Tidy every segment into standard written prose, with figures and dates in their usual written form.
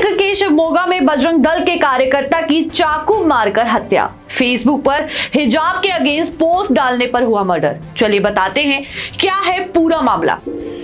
कर्नाटक के शिवमोगा में बजरंग दल के कार्यकर्ता की चाकू मारकर हत्या। फेसबुक पर हिजाब के अगेंस्ट पोस्ट डालने पर हुआ मर्डर। चलिए बताते हैं क्या है पूरा मामला।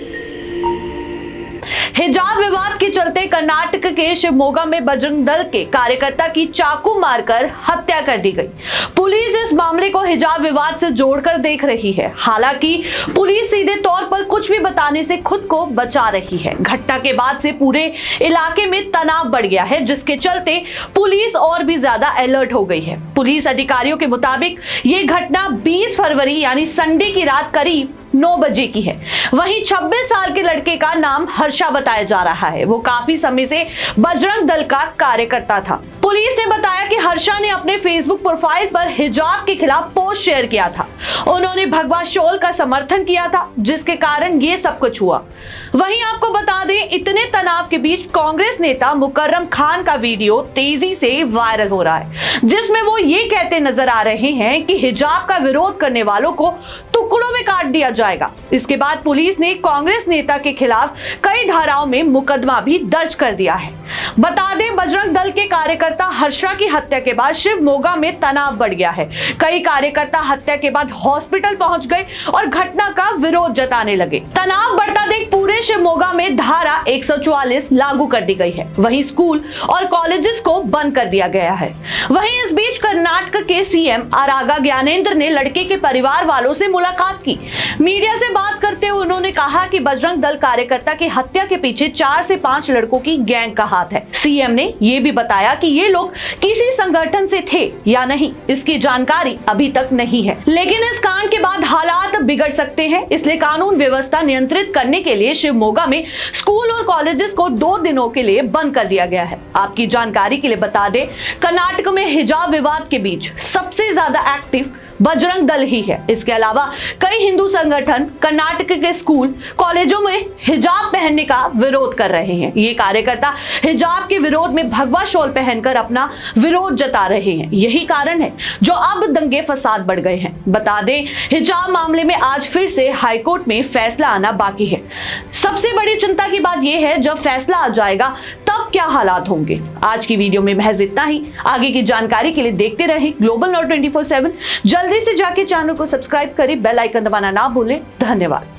हिजाब विवाद के चलते कर्नाटक के शिवमोगा में बजरंग दल के कार्यकर्ता की चाकू मारकर हत्या कर दी गई। पुलिस इस मामले को हिजाब विवाद से जोड़कर देख रही है। हालांकि पुलिस सीधे तौर पर कुछ भी बताने से खुद को बचा रही है। घटना के बाद से पूरे इलाके में तनाव बढ़ गया है, जिसके चलते पुलिस और भी ज्यादा अलर्ट हो गई है। पुलिस अधिकारियों के मुताबिक ये घटना 20 फरवरी यानी संडे की रात करीब 9 बजे की है। वहीं 26 साल के लड़के का नाम हर्षा बताया जा रहा है। वो काफी समय से बजरंग दल का कार्यकर्ता था। पुलिस ने बताया कि हर्षा ने अपने फेसबुक प्रोफाइल पर हिजाब के खिलाफ पोस्ट शेयर किया था। उन्होंने भगवा शॉल का समर्थन किया था, जिसके कारण ये सब कुछ हुआ। वहीं आपको बता दें, इतने तनाव के बीच कांग्रेस नेता मुकर्रम खान का वीडियो तेजी से वायरल हो रहा है, जिसमें वो ये कहते नजर आ रहे हैं कि हिजाब का विरोध करने वालों को टुकड़ों में काट दिया जाएगा। इसके बाद पुलिस ने कांग्रेस नेता के खिलाफ कई धाराओं में मुकदमा भी दर्ज कर दिया है। बता दें, बजरंग दल के कार्यकर्ता हर्षा की हत्या के बाद शिवमोगा में तनाव बढ़ गया है। कई कार्यकर्ता हत्या के बाद हॉस्पिटल पहुंच गए और घटना का विरोध जताने लगे। तनाव बढ़ता देख पूरे शिवमोगा में धारा 144 लागू कर दी गई है। वहीं स्कूल और कॉलेजेस को बंद कर दिया गया है। वहीं इस बीच कर्नाटक के सीएम आरागा ज्ञानेंद्र ने लड़के के परिवार वालों से मुलाकात की। मीडिया से बात करते हुए उन्होंने कहा कि बजरंग दल कार्यकर्ता की हत्या के पीछे 4 से 5 लड़कों की गैंग का हाथ है। सीएम ने यह भी बताया कि ये लोग किसी संगठन से थे या नहीं, इसकी जानकारी अभी तक नहीं है। लेकिन इस कांड के बाद हालात बिगड़ सकते हैं, इसलिए कानून व्यवस्था नियंत्रित करने के लिए शिवमोगा में स्कूल और कॉलेजेस को 2 दिनों के लिए बंद कर दिया गया है। आपकी जानकारी के लिए बता दें, कर्नाटक में हिजाब विवाद के बीच सबसे ज्यादा एक्टिव बजरंग दल ही है। इसके अलावा कई हिंदू संगठन कर्नाटक के स्कूल कॉलेजों में हिजाब पहनने का विरोध कर रहे हैं। ये कार्यकर्ता हिजाब के विरोध में भगवा शॉल पहनकर अपना विरोध जता रहे हैं। यही कारण है जो अब दंगे फसाद बढ़ गए हैं। बता दें, हिजाब मामले में आज फिर से हाईकोर्ट में फैसला आना बाकी है। सबसे बड़ी चिंता की बात यह है, जब फैसला आ जाएगा तब क्या हालात होंगे। आज की वीडियो में महज इतना ही। आगे की जानकारी के लिए देखते रहें ग्लोबल नॉट 24/7। जल्दी से जाके चैनल को सब्सक्राइब करें, बेल आइकन दबाना ना भूलें। धन्यवाद।